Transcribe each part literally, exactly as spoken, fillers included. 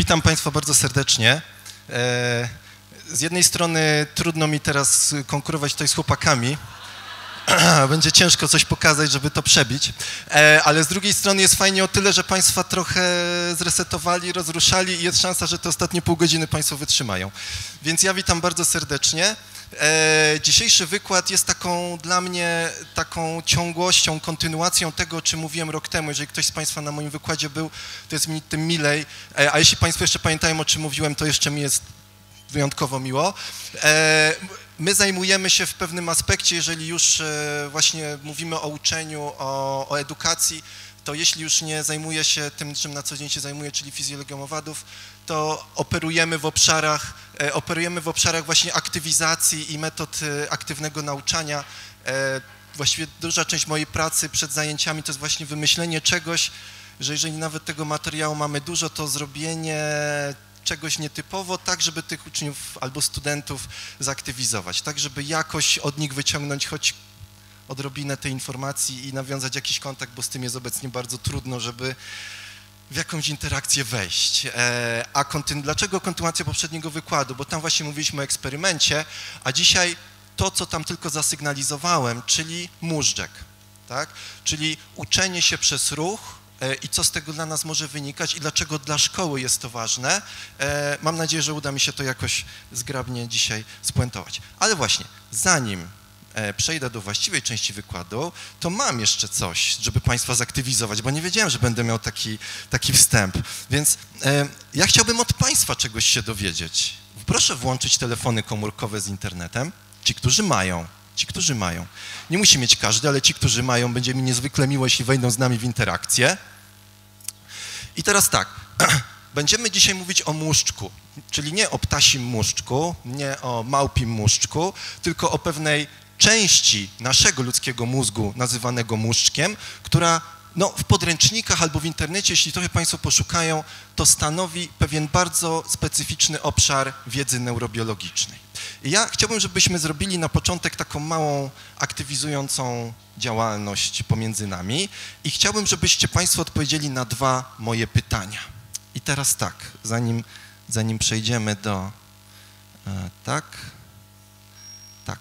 Witam Państwa bardzo serdecznie. Z jednej strony trudno mi teraz konkurować tutaj z chłopakami. Będzie ciężko coś pokazać, żeby to przebić, ale z drugiej strony jest fajnie o tyle, że Państwa trochę zresetowali, rozruszali i jest szansa, że te ostatnie pół godziny Państwo wytrzymają. Więc ja witam bardzo serdecznie. Dzisiejszy wykład jest taką dla mnie taką ciągłością, kontynuacją tego, o czym mówiłem rok temu. Jeżeli ktoś z Państwa na moim wykładzie był, to jest mi tym milej, a jeśli Państwo jeszcze pamiętają, o czym mówiłem, to jeszcze mi jest wyjątkowo miło. My zajmujemy się w pewnym aspekcie, jeżeli już właśnie mówimy o uczeniu, o, o edukacji, to jeśli już nie zajmuję się tym, czym na co dzień się zajmuję, czyli fizjologią owadów, to operujemy w obszarach, operujemy w obszarach właśnie aktywizacji i metod aktywnego nauczania. Właściwie duża część mojej pracy przed zajęciami to jest właśnie wymyślenie czegoś, że jeżeli nawet tego materiału mamy dużo, to zrobienie czegoś nietypowo, tak żeby tych uczniów albo studentów zaktywizować, tak żeby jakoś od nich wyciągnąć choć odrobinę tej informacji i nawiązać jakiś kontakt, bo z tym jest obecnie bardzo trudno, żeby w jakąś interakcję wejść. A kontyn- dlaczego kontynuacja poprzedniego wykładu? Bo tam właśnie mówiliśmy o eksperymencie, a dzisiaj to, co tam tylko zasygnalizowałem, czyli móżdżek, tak? Czyli uczenie się przez ruch i co z tego dla nas może wynikać i dlaczego dla szkoły jest to ważne. Mam nadzieję, że uda mi się to jakoś zgrabnie dzisiaj spuentować. Ale właśnie, zanim przejdę do właściwej części wykładu, to mam jeszcze coś, żeby Państwa zaktywizować, bo nie wiedziałem, że będę miał taki, taki wstęp. Więc e, ja chciałbym od Państwa czegoś się dowiedzieć. Proszę włączyć telefony komórkowe z internetem. Ci, którzy mają, ci, którzy mają. Nie musi mieć każdy, ale ci, którzy mają, będzie mi niezwykle miło, jeśli wejdą z nami w interakcję. I teraz tak, będziemy dzisiaj mówić o muszczku, czyli nie o ptasim muszczku, nie o małpim muszczku, tylko o pewnej części naszego ludzkiego mózgu nazywanego muszczkiem, która no, w podręcznikach albo w internecie, jeśli trochę Państwo poszukają, to stanowi pewien bardzo specyficzny obszar wiedzy neurobiologicznej. I ja chciałbym, żebyśmy zrobili na początek taką małą aktywizującą działalność pomiędzy nami i chciałbym, żebyście Państwo odpowiedzieli na dwa moje pytania. I teraz tak, zanim, zanim przejdziemy do... E, tak, tak.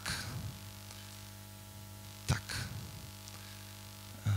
Tak. E,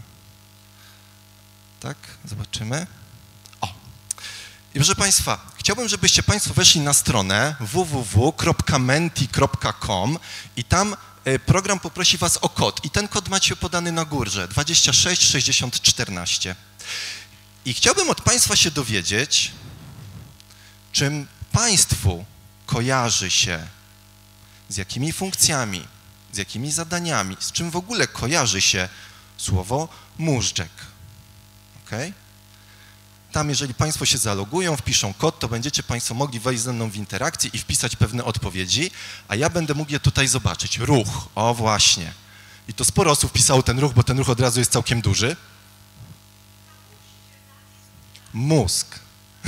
tak, zobaczymy. O. I proszę Państwa, chciałbym, żebyście Państwo weszli na stronę w w w kropka menti kropka com i tam program poprosi Was o kod. I ten kod macie podany na górze, dwadzieścia sześć sześćdziesiąt czternaście. I chciałbym od Państwa się dowiedzieć, czym Państwu kojarzy się, z jakimi funkcjami, z jakimi zadaniami, z czym w ogóle kojarzy się słowo móżdżek. Okay? Tam, jeżeli Państwo się zalogują, wpiszą kod, to będziecie Państwo mogli wejść ze mną w interakcję i wpisać pewne odpowiedzi, a ja będę mógł je tutaj zobaczyć. Ruch, o właśnie. I to sporo osób wpisało ten ruch, bo ten ruch od razu jest całkiem duży. Mózg.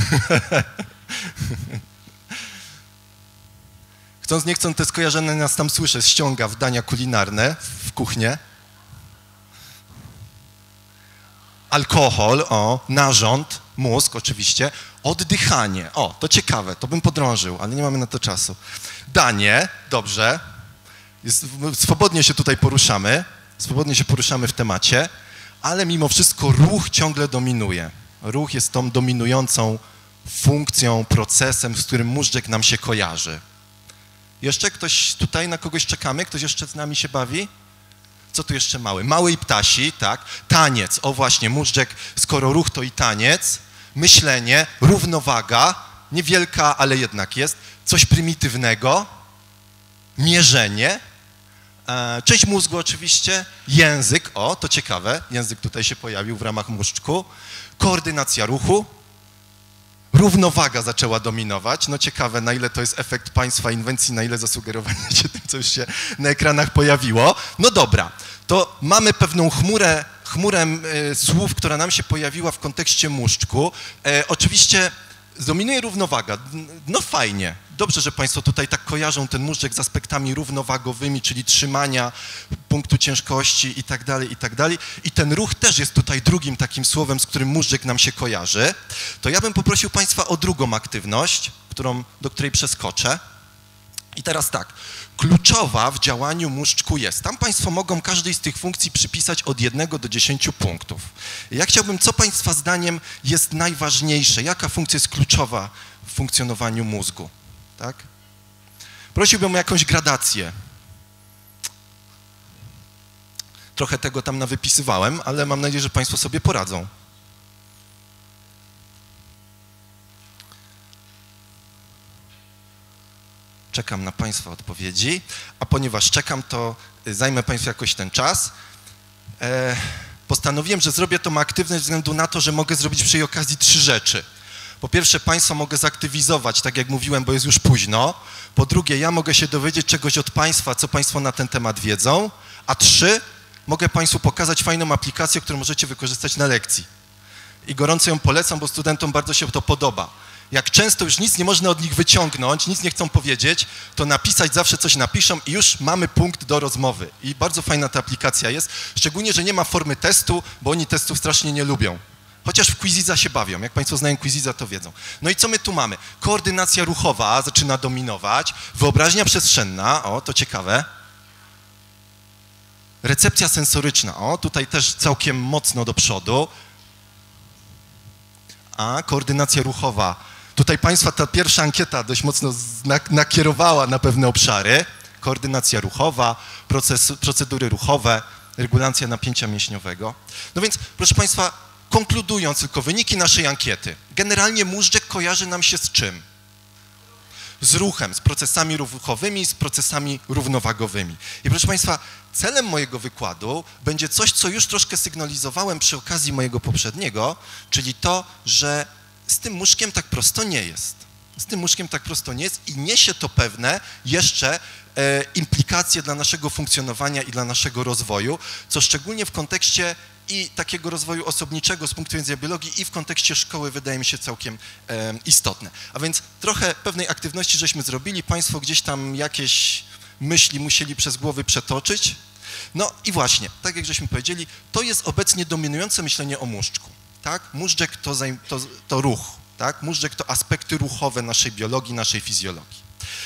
Chcąc, nie chcąc, te skojarzone nas tam słyszę, ściąga w dania kulinarne w kuchnię. Alkohol, o, narząd, mózg oczywiście, oddychanie, o, to ciekawe, to bym podrążył, ale nie mamy na to czasu. Danie, dobrze, jest, swobodnie się tutaj poruszamy, swobodnie się poruszamy w temacie, ale mimo wszystko ruch ciągle dominuje. Ruch jest tą dominującą funkcją, procesem, z którym móżdżek nam się kojarzy. Jeszcze ktoś tutaj, na kogoś czekamy? Ktoś jeszcze z nami się bawi? Co tu jeszcze mały? Mały i ptasi, tak? Taniec, o właśnie, móżdżek, skoro ruch to i taniec. Myślenie, równowaga, niewielka, ale jednak jest. Coś prymitywnego. Mierzenie. E, część mózgu oczywiście. Język, o, to ciekawe. Język tutaj się pojawił w ramach móżdżku. Koordynacja ruchu. Równowaga zaczęła dominować. No ciekawe, na ile to jest efekt Państwa inwencji, na ile zasugerowanie się tym, co już się na ekranach pojawiło. No dobra, to mamy pewną chmurę, chmurę e, słów, która nam się pojawiła w kontekście móżdżku. E, oczywiście dominuje równowaga. No fajnie, dobrze, że Państwo tutaj tak kojarzą ten móżdżek z aspektami równowagowymi, czyli trzymania punktu ciężkości i tak dalej, i tak dalej. I ten ruch też jest tutaj drugim takim słowem, z którym móżdżek nam się kojarzy. To ja bym poprosił Państwa o drugą aktywność, którą, do której przeskoczę. I teraz tak, kluczowa w działaniu móżdżku jest, tam Państwo mogą każdej z tych funkcji przypisać od jednego do dziesięciu punktów. Ja chciałbym, co Państwa zdaniem jest najważniejsze, jaka funkcja jest kluczowa w funkcjonowaniu mózgu, tak? Prosiłbym o jakąś gradację. Trochę tego tam nawypisywałem, ale mam nadzieję, że Państwo sobie poradzą. Czekam na Państwa odpowiedzi, a ponieważ czekam, to zajmę Państwu jakoś ten czas. E, postanowiłem, że zrobię tą aktywność ze względu na to, że mogę zrobić przy jej okazji trzy rzeczy. Po pierwsze, Państwa mogę zaktywizować, tak jak mówiłem, bo jest już późno. Po drugie, ja mogę się dowiedzieć czegoś od Państwa, co Państwo na ten temat wiedzą. A trzy, mogę Państwu pokazać fajną aplikację, którą możecie wykorzystać na lekcji. I gorąco ją polecam, bo studentom bardzo się to podoba. Jak często już nic nie można od nich wyciągnąć, nic nie chcą powiedzieć, to napisać zawsze coś napiszą i już mamy punkt do rozmowy. I bardzo fajna ta aplikacja jest, szczególnie, że nie ma formy testu, bo oni testów strasznie nie lubią. Chociaż w Quiziza się bawią. Jak Państwo znają Quiziza, to wiedzą. No i co my tu mamy? Koordynacja ruchowa zaczyna dominować, wyobraźnia przestrzenna, o, to ciekawe. Recepcja sensoryczna, o, tutaj też całkiem mocno do przodu. A, koordynacja ruchowa. Tutaj Państwa ta pierwsza ankieta dość mocno nakierowała na pewne obszary. Koordynacja ruchowa, proces, procedury ruchowe, regulacja napięcia mięśniowego. No więc, proszę Państwa, konkludując tylko wyniki naszej ankiety. Generalnie móżdżek kojarzy nam się z czym? Z ruchem, z procesami ruchowymi, z procesami równowagowymi. I proszę Państwa, celem mojego wykładu będzie coś, co już troszkę sygnalizowałem przy okazji mojego poprzedniego, czyli to, że z tym móżdżkiem tak prosto nie jest. Z tym móżdżkiem tak prosto nie jest i niesie to pewne jeszcze e, implikacje dla naszego funkcjonowania i dla naszego rozwoju, co szczególnie w kontekście i takiego rozwoju osobniczego z punktu widzenia biologii i w kontekście szkoły wydaje mi się całkiem e, istotne. A więc trochę pewnej aktywności żeśmy zrobili, Państwo gdzieś tam jakieś myśli musieli przez głowy przetoczyć. No i właśnie, tak jak żeśmy powiedzieli, to jest obecnie dominujące myślenie o móżdżku. Tak? Móżdżek to, to, to ruch, tak? Móżdżek to aspekty ruchowe naszej biologii, naszej fizjologii.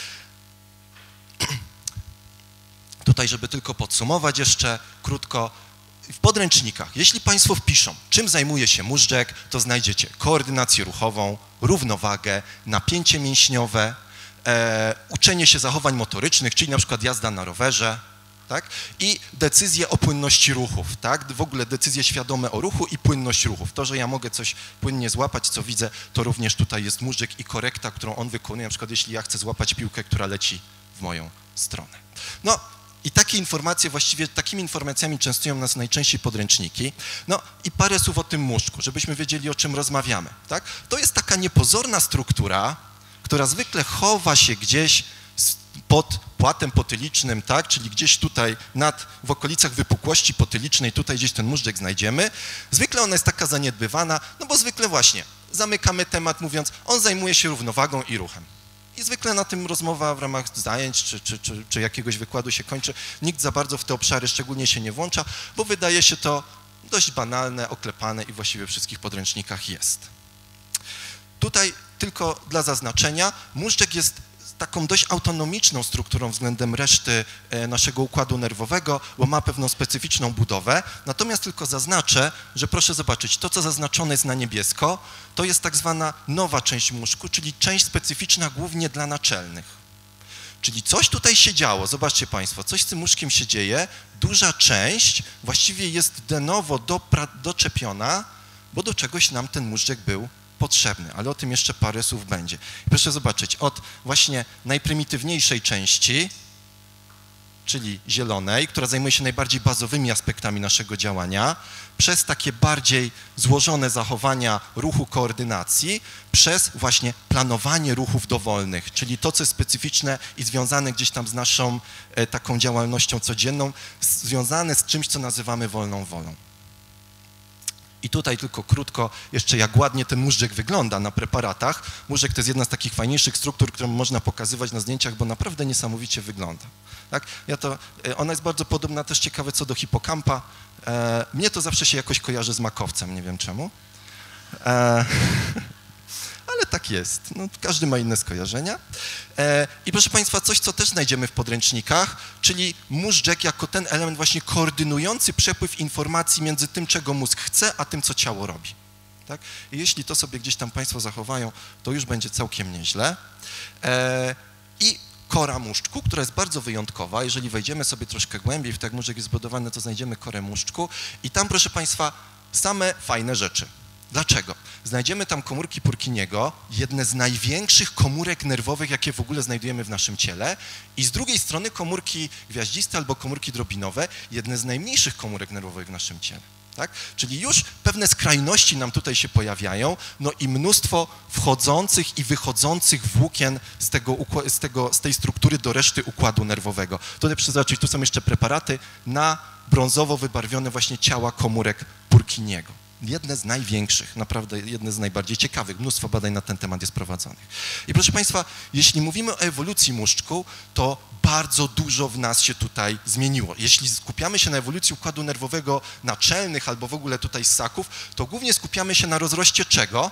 Tutaj, żeby tylko podsumować jeszcze krótko, w podręcznikach, jeśli Państwo wpiszą, czym zajmuje się móżdżek, to znajdziecie koordynację ruchową, równowagę, napięcie mięśniowe, e, uczenie się zachowań motorycznych, czyli na przykład jazda na rowerze, tak? I decyzje o płynności ruchów, tak? W ogóle decyzje świadome o ruchu i płynność ruchów. To, że ja mogę coś płynnie złapać, co widzę, to również tutaj jest móżdżek i korekta, którą on wykonuje, na przykład jeśli ja chcę złapać piłkę, która leci w moją stronę. No i takie informacje, właściwie takimi informacjami częstują nas najczęściej podręczniki. No i parę słów o tym móżdżku, żebyśmy wiedzieli, o czym rozmawiamy, tak? To jest taka niepozorna struktura, która zwykle chowa się gdzieś pod płatem potylicznym, tak, czyli gdzieś tutaj nad, w okolicach wypukłości potylicznej, tutaj gdzieś ten móżdżek znajdziemy. Zwykle ona jest taka zaniedbywana, no bo zwykle właśnie zamykamy temat mówiąc, on zajmuje się równowagą i ruchem. I zwykle na tym rozmowa w ramach zajęć czy, czy, czy, czy jakiegoś wykładu się kończy. Nikt za bardzo w te obszary szczególnie się nie włącza, bo wydaje się to dość banalne, oklepane i właściwie w wszystkich podręcznikach jest. Tutaj tylko dla zaznaczenia, móżdżek jest taką dość autonomiczną strukturą względem reszty naszego układu nerwowego, bo ma pewną specyficzną budowę. Natomiast tylko zaznaczę, że proszę zobaczyć, to co zaznaczone jest na niebiesko, to jest tak zwana nowa część mózgu, czyli część specyficzna głównie dla naczelnych. Czyli coś tutaj się działo, zobaczcie Państwo, coś z tym mózgiem się dzieje, duża część właściwie jest de novo doczepiona, bo do czegoś nam ten móżdżek był potrzebny, ale o tym jeszcze parę słów będzie. Proszę zobaczyć, od właśnie najprymitywniejszej części, czyli zielonej, która zajmuje się najbardziej bazowymi aspektami naszego działania, przez takie bardziej złożone zachowania ruchu, koordynacji, przez właśnie planowanie ruchów dowolnych, czyli to, co jest specyficzne i związane gdzieś tam z naszą e, taką działalnością codzienną, związane z czymś, co nazywamy wolną wolą. I tutaj tylko krótko jeszcze jak ładnie ten móżdżek wygląda na preparatach. Móżdżek to jest jedna z takich fajniejszych struktur, którą można pokazywać na zdjęciach, bo naprawdę niesamowicie wygląda. Tak? Ja to, ona jest bardzo podobna, też ciekawe co do hipokampa. E, mnie to zawsze się jakoś kojarzy z makowcem, nie wiem czemu. E, ale tak jest. No, każdy ma inne skojarzenia. E, I proszę Państwa, coś, co też znajdziemy w podręcznikach, czyli móżdżek jako ten element właśnie koordynujący przepływ informacji między tym, czego mózg chce, a tym, co ciało robi. Tak? I jeśli to sobie gdzieś tam Państwo zachowają, to już będzie całkiem nieźle. E, I kora móżdżku, która jest bardzo wyjątkowa. Jeżeli wejdziemy sobie troszkę głębiej w to, jak móżdżek jest zbudowany, to znajdziemy korę móżdżku i tam, proszę Państwa, same fajne rzeczy. Dlaczego? Znajdziemy tam komórki Purkinjego, jedne z największych komórek nerwowych, jakie w ogóle znajdujemy w naszym ciele, i z drugiej strony komórki gwiaździste albo komórki drobinowe, jedne z najmniejszych komórek nerwowych w naszym ciele. Tak? Czyli już pewne skrajności nam tutaj się pojawiają, no i mnóstwo wchodzących i wychodzących włókien z, tego, z, tego, z tej struktury do reszty układu nerwowego. Tutaj proszę zobaczyć, tu są jeszcze preparaty na brązowo wybarwione właśnie ciała komórek Purkinjego. Jedne z największych, naprawdę jedne z najbardziej ciekawych. Mnóstwo badań na ten temat jest prowadzonych. I proszę Państwa, jeśli mówimy o ewolucji móżdżku, to bardzo dużo w nas się tutaj zmieniło. Jeśli skupiamy się na ewolucji układu nerwowego naczelnych albo w ogóle tutaj ssaków, to głównie skupiamy się na rozroście czego?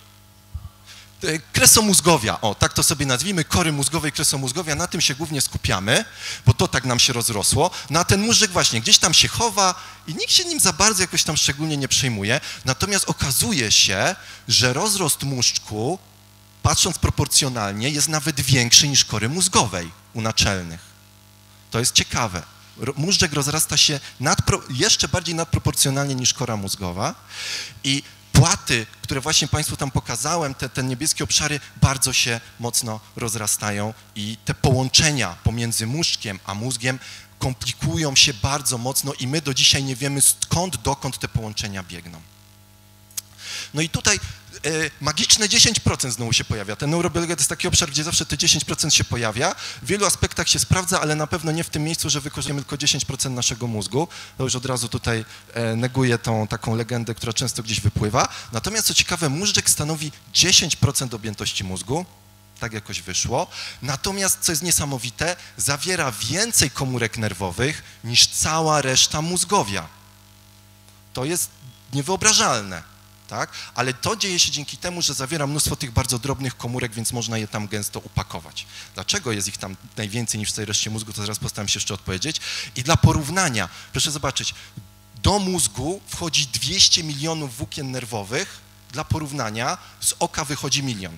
Kresomózgowia, o tak to sobie nazwijmy, kory mózgowej, kresomózgowia, na tym się głównie skupiamy, bo to tak nam się rozrosło, no a ten móżdżek właśnie gdzieś tam się chowa i nikt się nim za bardzo jakoś tam szczególnie nie przejmuje, natomiast okazuje się, że rozrost móżdżku, patrząc proporcjonalnie, jest nawet większy niż kory mózgowej u naczelnych. To jest ciekawe. Móżdżek rozrasta się nadpro, jeszcze bardziej nadproporcjonalnie niż kora mózgowa i płaty, które właśnie Państwu tam pokazałem, te, te niebieskie obszary bardzo się mocno rozrastają i te połączenia pomiędzy móżdżkiem a mózgiem komplikują się bardzo mocno i my do dzisiaj nie wiemy skąd, dokąd te połączenia biegną. No i tutaj e, magiczne dziesięć procent znowu się pojawia. Ten neurobiologia to jest taki obszar, gdzie zawsze te dziesięć procent się pojawia. W wielu aspektach się sprawdza, ale na pewno nie w tym miejscu, że wykorzystujemy tylko dziesięć procent naszego mózgu. To już od razu tutaj e, neguję tą taką legendę, która często gdzieś wypływa. Natomiast co ciekawe, móżdżek stanowi dziesięć procent objętości mózgu. Tak jakoś wyszło. Natomiast, co jest niesamowite, zawiera więcej komórek nerwowych niż cała reszta mózgowia. To jest niewyobrażalne. Tak? Ale to dzieje się dzięki temu, że zawiera mnóstwo tych bardzo drobnych komórek, więc można je tam gęsto upakować. Dlaczego jest ich tam najwięcej niż w całej reszcie mózgu, to zaraz postaram się jeszcze odpowiedzieć. I dla porównania, proszę zobaczyć, do mózgu wchodzi dwieście milionów włókien nerwowych, dla porównania z oka wychodzi milion.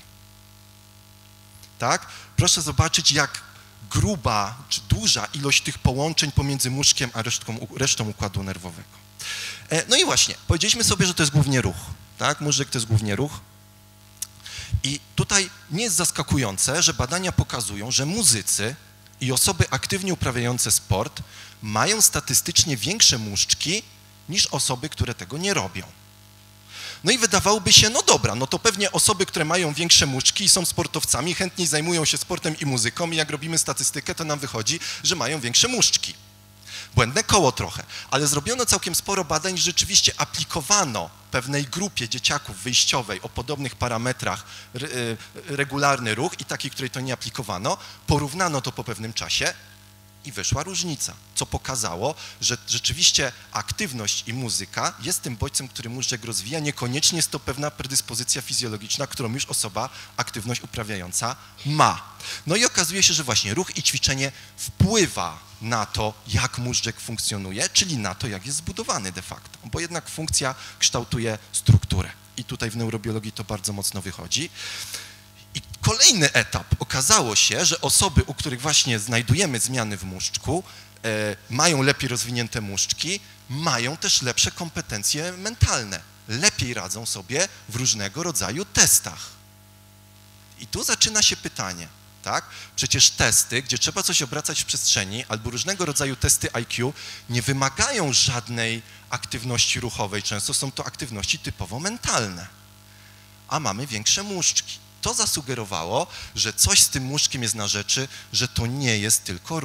Tak? Proszę zobaczyć, jak gruba czy duża ilość tych połączeń pomiędzy mózgiem a resztką, resztą układu nerwowego. No i właśnie, powiedzieliśmy sobie, że to jest głównie ruch. Tak? Móżdżek to jest głównie ruch. I tutaj nie jest zaskakujące, że badania pokazują, że muzycy i osoby aktywnie uprawiające sport mają statystycznie większe móżdżki niż osoby, które tego nie robią. No i wydawałoby się, no dobra, no to pewnie osoby, które mają większe móżdżki i są sportowcami, chętniej zajmują się sportem i muzyką i jak robimy statystykę, to nam wychodzi, że mają większe móżdżki. Błędne koło trochę, ale zrobiono całkiem sporo badań, że rzeczywiście aplikowano pewnej grupie dzieciaków wyjściowej o podobnych parametrach regularny ruch i takiej, której to nie aplikowano, porównano to po pewnym czasie i wyszła różnica, co pokazało, że rzeczywiście aktywność i muzyka jest tym bodźcem, który móżdżek rozwija, niekoniecznie jest to pewna predyspozycja fizjologiczna, którą już osoba aktywność uprawiająca ma. No i okazuje się, że właśnie ruch i ćwiczenie wpływa na to, jak móżdżek funkcjonuje, czyli na to, jak jest zbudowany de facto, bo jednak funkcja kształtuje strukturę i tutaj w neurobiologii to bardzo mocno wychodzi. I kolejny etap. Okazało się, że osoby, u których właśnie znajdujemy zmiany w móżdżku, e, mają lepiej rozwinięte móżdżki, mają też lepsze kompetencje mentalne. Lepiej radzą sobie w różnego rodzaju testach. I tu zaczyna się pytanie, tak? Przecież testy, gdzie trzeba coś obracać w przestrzeni, albo różnego rodzaju testy I Q nie wymagają żadnej aktywności ruchowej. Często są to aktywności typowo mentalne. A mamy większe móżdżki. To zasugerowało, że coś z tym móżdżkiem jest na rzeczy, że to nie jest tylko ruch.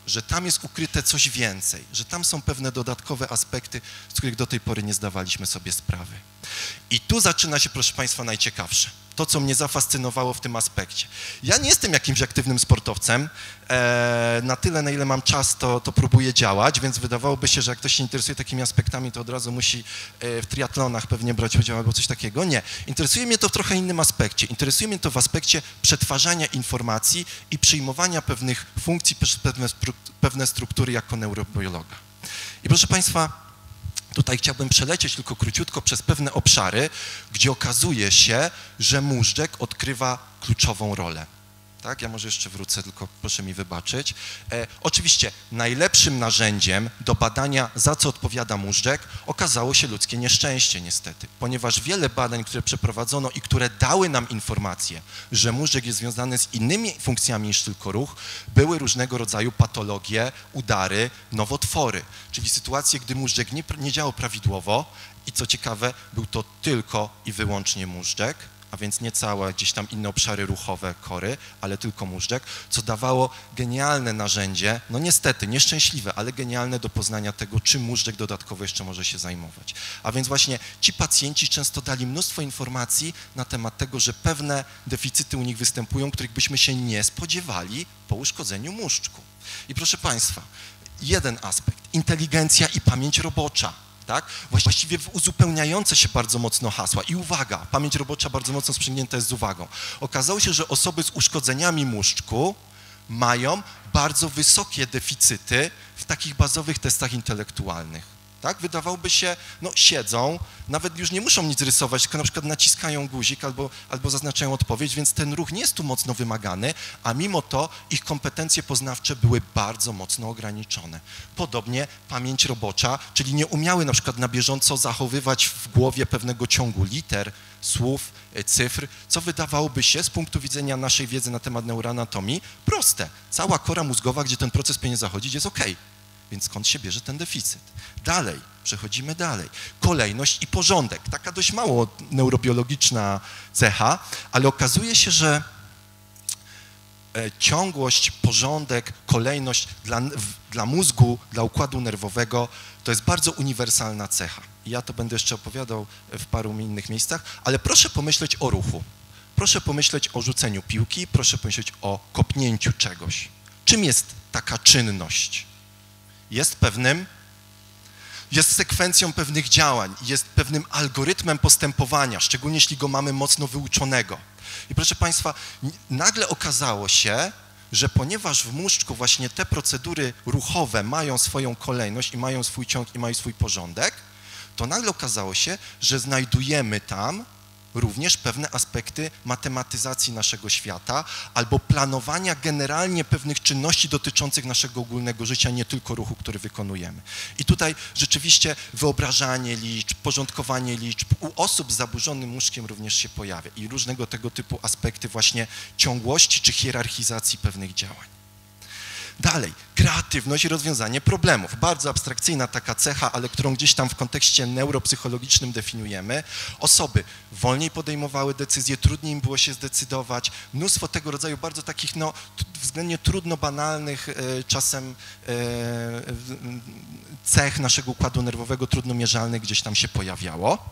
że tam jest ukryte coś więcej, że tam są pewne dodatkowe aspekty, z których do tej pory nie zdawaliśmy sobie sprawy. I tu zaczyna się, proszę Państwa, najciekawsze. To, co mnie zafascynowało w tym aspekcie. Ja nie jestem jakimś aktywnym sportowcem. E, na tyle, na ile mam czas, to, to próbuję działać, więc wydawałoby się, że jak ktoś się interesuje takimi aspektami, to od razu musi e, w triatlonach pewnie brać udział albo coś takiego. Nie. Interesuje mnie to w trochę innym aspekcie. Interesuje mnie to w aspekcie przetwarzania informacji i przyjmowania pewnych funkcji przez pewne, pewne struktury jako neurobiologa. I proszę Państwa, tutaj chciałbym przelecieć tylko króciutko przez pewne obszary, gdzie okazuje się, że móżdżek odgrywa kluczową rolę. Tak? Ja może jeszcze wrócę, tylko proszę mi wybaczyć. E, oczywiście najlepszym narzędziem do badania, za co odpowiada móżdżek, okazało się ludzkie nieszczęście niestety, ponieważ wiele badań, które przeprowadzono i które dały nam informację, że móżdżek jest związany z innymi funkcjami niż tylko ruch, były różnego rodzaju patologie, udary, nowotwory, czyli sytuacje, gdy móżdżek nie, nie działał prawidłowo i co ciekawe, był to tylko i wyłącznie móżdżek, a więc nie całe gdzieś tam inne obszary ruchowe, kory, ale tylko móżdżek, co dawało genialne narzędzie, no niestety, nieszczęśliwe, ale genialne do poznania tego, czym móżdżek dodatkowo jeszcze może się zajmować. A więc właśnie ci pacjenci często dali mnóstwo informacji na temat tego, że pewne deficyty u nich występują, których byśmy się nie spodziewali po uszkodzeniu móżdżku. I proszę Państwa, jeden aspekt, inteligencja i pamięć robocza. Tak? Właściwie uzupełniające się bardzo mocno hasła. I uwaga, pamięć robocza bardzo mocno sprzęgnięta jest z uwagą. Okazało się, że osoby z uszkodzeniami móżdżku mają bardzo wysokie deficyty w takich bazowych testach intelektualnych. Tak? Wydawałoby się, no siedzą, nawet już nie muszą nic rysować, tylko na przykład naciskają guzik albo, albo zaznaczają odpowiedź, więc ten ruch nie jest tu mocno wymagany, a mimo to ich kompetencje poznawcze były bardzo mocno ograniczone. Podobnie pamięć robocza, czyli nie umiały na przykład na bieżąco zachowywać w głowie pewnego ciągu liter, słów, cyfr, co wydawałoby się z punktu widzenia naszej wiedzy na temat neuroanatomii proste. Cała kora mózgowa, gdzie ten proces powinien zachodzić, jest ok. Więc skąd się bierze ten deficyt? Dalej, przechodzimy dalej. Kolejność i porządek. Taka dość mało neurobiologiczna cecha, ale okazuje się, że ciągłość, porządek, kolejność dla, dla mózgu, dla układu nerwowego to jest bardzo uniwersalna cecha. I ja to będę jeszcze opowiadał w paru innych miejscach, ale proszę pomyśleć o ruchu. Proszę pomyśleć o rzuceniu piłki, proszę pomyśleć o kopnięciu czegoś. Czym jest taka czynność? Jest pewnym, jest sekwencją pewnych działań, jest pewnym algorytmem postępowania, szczególnie jeśli go mamy mocno wyuczonego. I proszę Państwa, nagle okazało się, że ponieważ w móżdżku właśnie te procedury ruchowe mają swoją kolejność i mają swój ciąg i mają swój porządek, to nagle okazało się, że znajdujemy tam również pewne aspekty matematyzacji naszego świata albo planowania generalnie pewnych czynności dotyczących naszego ogólnego życia, nie tylko ruchu, który wykonujemy. I tutaj rzeczywiście wyobrażanie liczb, porządkowanie liczb u osób z zaburzonym mózgiem również się pojawia i różnego tego typu aspekty właśnie ciągłości czy hierarchizacji pewnych działań. Dalej, kreatywność i rozwiązanie problemów. Bardzo abstrakcyjna taka cecha, ale którą gdzieś tam w kontekście neuropsychologicznym definiujemy. Osoby wolniej podejmowały decyzje, trudniej im było się zdecydować. Mnóstwo tego rodzaju bardzo takich no, względnie trudno banalnych e, czasem e, cech naszego układu nerwowego, trudno mierzalnych gdzieś tam się pojawiało.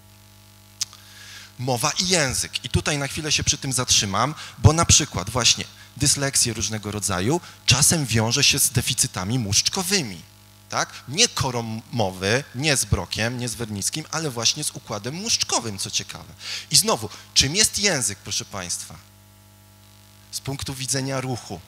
Mowa i język. I tutaj na chwilę się przy tym zatrzymam, bo na przykład właśnie dysleksję różnego rodzaju czasem wiąże się z deficytami móżdżkowymi. Tak? Nie korą mowy, nie z Brokiem, nie z Wernickim, ale właśnie z układem móżdżkowym, co ciekawe. I znowu, czym jest język, proszę Państwa? Z punktu widzenia ruchu.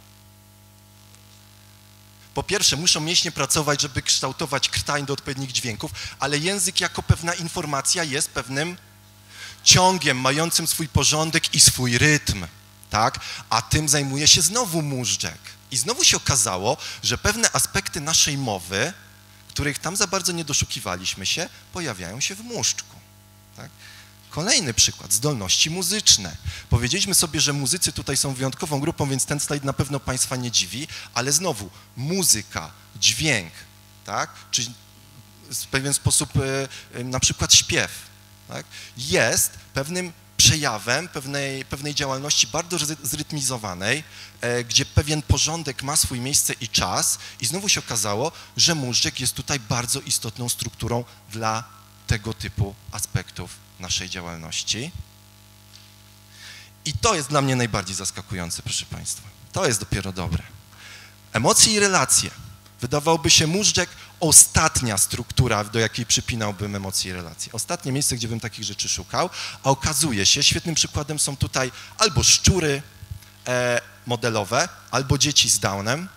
Po pierwsze, muszą mięśnie pracować, żeby kształtować krtań do odpowiednich dźwięków, ale język jako pewna informacja jest pewnym ciągiem mającym swój porządek i swój rytm. Tak? A tym zajmuje się znowu móżdżek. I znowu się okazało, że pewne aspekty naszej mowy, których tam za bardzo nie doszukiwaliśmy się, pojawiają się w móżdżku. Tak? Kolejny przykład, zdolności muzyczne. Powiedzieliśmy sobie, że muzycy tutaj są wyjątkową grupą, więc ten slajd na pewno Państwa nie dziwi, ale znowu muzyka, dźwięk, tak? Czy w pewien sposób na przykład śpiew, tak? Jest pewnym przejawem pewnej, pewnej działalności bardzo zrytmizowanej, e, gdzie pewien porządek ma swoje miejsce i czas i znowu się okazało, że móżdżek jest tutaj bardzo istotną strukturą dla tego typu aspektów naszej działalności. I to jest dla mnie najbardziej zaskakujące, proszę Państwa. To jest dopiero dobre. Emocje i relacje. Wydawałoby się móżdżek ostatnia struktura, do jakiej przypinałbym emocje i relacje. Ostatnie miejsce, gdzie bym takich rzeczy szukał, a okazuje się, świetnym przykładem są tutaj albo szczury e, modelowe, albo dzieci z Downem,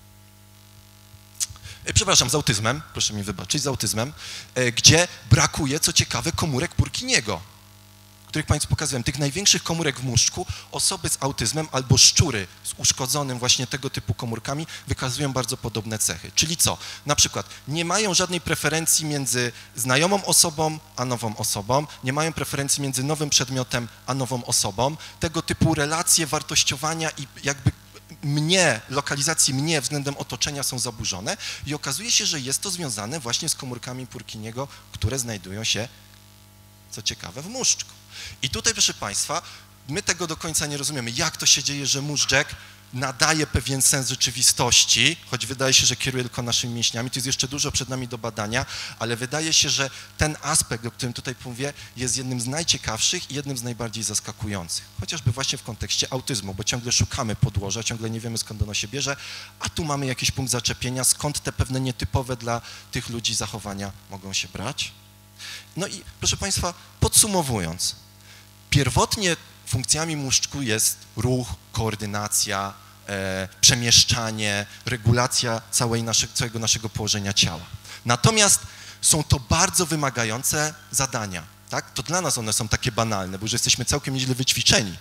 e, przepraszam, z autyzmem, proszę mi wybaczyć, z autyzmem, e, gdzie brakuje, co ciekawe, komórek Purkinjego, których Państwu pokazałem, tych największych komórek w móżdżku, osoby z autyzmem albo szczury z uszkodzonym właśnie tego typu komórkami wykazują bardzo podobne cechy. Czyli co? Na przykład nie mają żadnej preferencji między znajomą osobą a nową osobą, nie mają preferencji między nowym przedmiotem a nową osobą. Tego typu relacje wartościowania i jakby mnie, lokalizacji mnie względem otoczenia są zaburzone i okazuje się, że jest to związane właśnie z komórkami Purkinjego, które znajdują się, co ciekawe, w móżdżku. I tutaj, proszę Państwa, my tego do końca nie rozumiemy, jak to się dzieje, że móżdżek nadaje pewien sens rzeczywistości, choć wydaje się, że kieruje tylko naszymi mięśniami, to jest jeszcze dużo przed nami do badania, ale wydaje się, że ten aspekt, o którym tutaj mówię, jest jednym z najciekawszych i jednym z najbardziej zaskakujących, chociażby właśnie w kontekście autyzmu, bo ciągle szukamy podłoża, ciągle nie wiemy, skąd ono się bierze, a tu mamy jakiś punkt zaczepienia, skąd te pewne nietypowe dla tych ludzi zachowania mogą się brać. No i proszę Państwa, podsumowując, pierwotnie funkcjami móżdżku jest ruch, koordynacja, e, przemieszczanie, regulacja całej nasze, całego naszego położenia ciała. Natomiast są to bardzo wymagające zadania, tak? To dla nas one są takie banalne, bo już jesteśmy całkiem nieźle wyćwiczeni.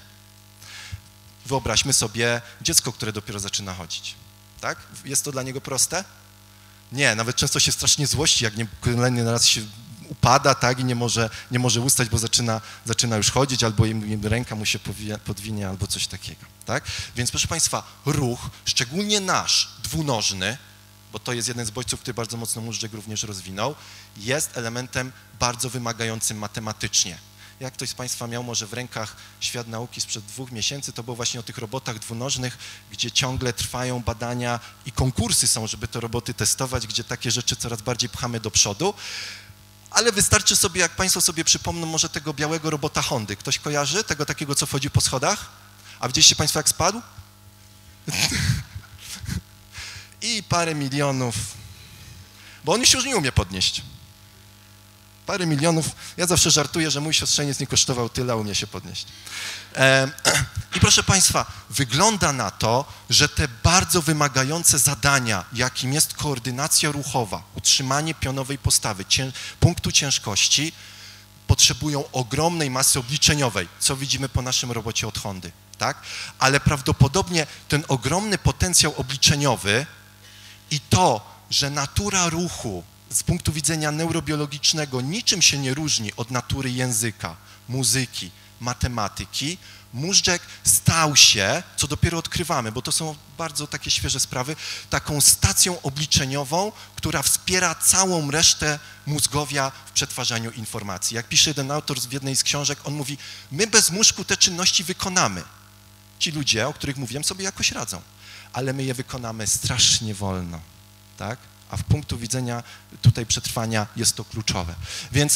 Wyobraźmy sobie dziecko, które dopiero zaczyna chodzić, tak? Jest to dla niego proste? Nie, nawet często się strasznie złości, jak nie kolejny raz się upada, tak, i nie może, nie może ustać, bo zaczyna, zaczyna już chodzić, albo im, ręka mu się podwinie, albo coś takiego, tak? Więc proszę Państwa, ruch, szczególnie nasz, dwunożny, bo to jest jeden z bodźców, który bardzo mocno móżdżek również rozwinął, jest elementem bardzo wymagającym matematycznie. Jak ktoś z Państwa miał może w rękach Świat Nauki sprzed dwóch miesięcy, to było właśnie o tych robotach dwunożnych, gdzie ciągle trwają badania i konkursy są, żeby te roboty testować, gdzie takie rzeczy coraz bardziej pchamy do przodu. Ale wystarczy sobie, jak Państwo sobie przypomną, może tego białego robota Hondy. Ktoś kojarzy? Tego takiego, co wchodzi po schodach? A widzieliście Państwo, jak spadł? I parę milionów, bo on już już nie umie podnieść. Parę milionów, ja zawsze żartuję, że mój siostrzeniec nie kosztował tyle, a umie się podnieść. E, I proszę Państwa, wygląda na to, że te bardzo wymagające zadania, jakim jest koordynacja ruchowa, utrzymanie pionowej postawy, cię, punktu ciężkości, potrzebują ogromnej masy obliczeniowej, co widzimy po naszym robocie od Hondy, tak? Ale prawdopodobnie ten ogromny potencjał obliczeniowy i to, że natura ruchu z punktu widzenia neurobiologicznego niczym się nie różni od natury języka, muzyki, matematyki, móżdżek stał się, co dopiero odkrywamy, bo to są bardzo takie świeże sprawy, taką stacją obliczeniową, która wspiera całą resztę mózgowia w przetwarzaniu informacji. Jak pisze jeden autor w jednej z książek, on mówi, my bez mózgu te czynności wykonamy. Ci ludzie, o których mówiłem, sobie jakoś radzą, ale my je wykonamy strasznie wolno, tak? A w punktu widzenia tutaj przetrwania jest to kluczowe. Więc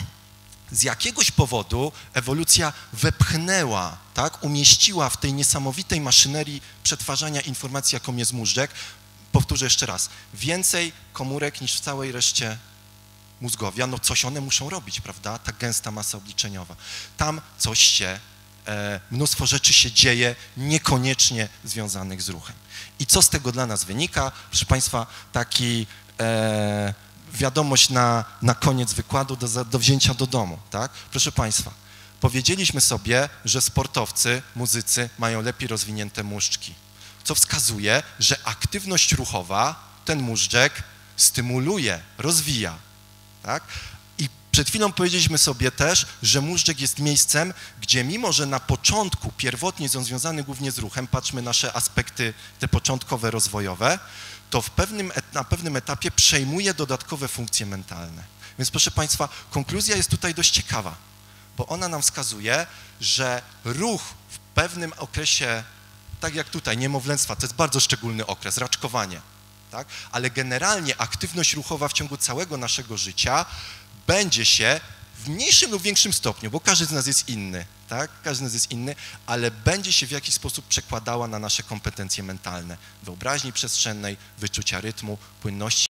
z jakiegoś powodu ewolucja wepchnęła, tak, umieściła w tej niesamowitej maszynerii przetwarzania informacji, jaką jest móżdżek, powtórzę jeszcze raz, więcej komórek niż w całej reszcie mózgowia, no coś one muszą robić, prawda, ta gęsta masa obliczeniowa. Tam coś się, e, mnóstwo rzeczy się dzieje, niekoniecznie związanych z ruchem. I co z tego dla nas wynika? Proszę Państwa, taki e, wiadomość na, na koniec wykładu do, do wzięcia do domu, tak? Proszę Państwa, powiedzieliśmy sobie, że sportowcy, muzycy mają lepiej rozwinięte móżdżki, co wskazuje, że aktywność ruchowa ten móżdżek stymuluje, rozwija, tak? I przed chwilą powiedzieliśmy sobie też, że móżdżek jest miejscem, gdzie mimo, że na początku pierwotnie jest on związany głównie z ruchem, patrzmy nasze aspekty te początkowe, rozwojowe, to w pewnym, na pewnym etapie przejmuje dodatkowe funkcje mentalne. Więc proszę Państwa, konkluzja jest tutaj dość ciekawa. bo ona nam wskazuje, że ruch w pewnym okresie, tak jak tutaj, niemowlęctwa, to jest bardzo szczególny okres, raczkowanie, tak? Ale generalnie aktywność ruchowa w ciągu całego naszego życia będzie się w mniejszym lub większym stopniu, bo każdy z nas jest inny, tak? Każdy z nas jest inny, ale będzie się w jakiś sposób przekładała na nasze kompetencje mentalne, wyobraźni przestrzennej, wyczucia rytmu, płynności.